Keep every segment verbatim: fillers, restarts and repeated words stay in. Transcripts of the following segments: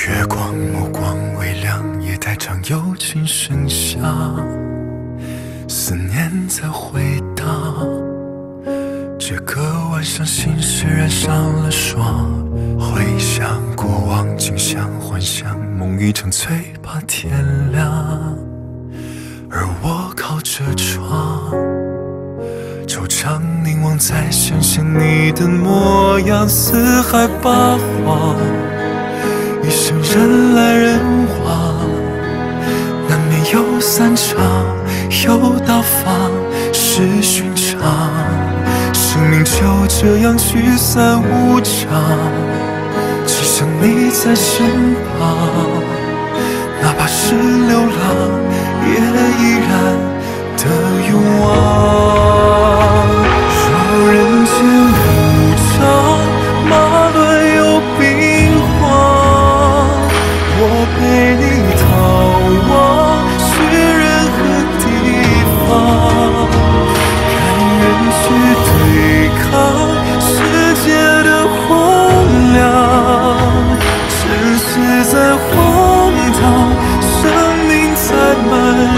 月光目光微亮，夜台上幽静声响，思念在回荡。这个晚上，心事染上了霜，回想过往景象，幻想梦一场，最怕天亮。而我靠着窗，惆怅凝望，在想象你的模样，四海八荒。一生人来人往，难免有散场，有到访，是寻常。生命就这样聚散无常，只想你在身旁，哪怕是流浪，也依然的勇往。若人间无常，马轮有兵荒，我陪你逃亡，去任何地方，甘愿去对抗世界的荒凉。尘世再荒唐，生命再漫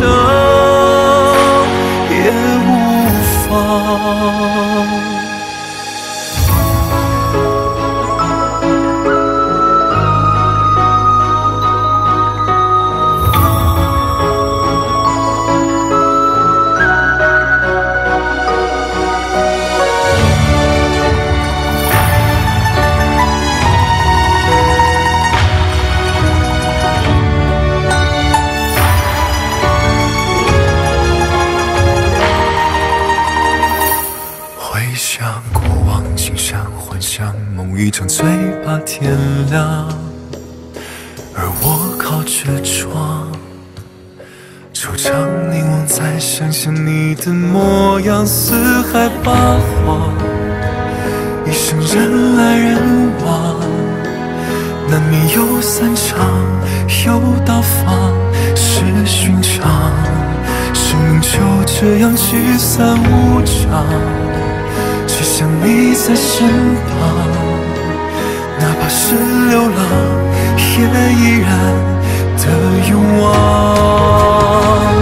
长，也无妨。想过往景象，幻想梦一场，最怕天亮。而我靠着窗，惆怅凝望，在想象你的模样，四海八荒。一生人来人往，难免有散场，有到访，是寻常。生命就这样聚散无常，只想你在身旁，哪怕是流浪，也依然的勇往。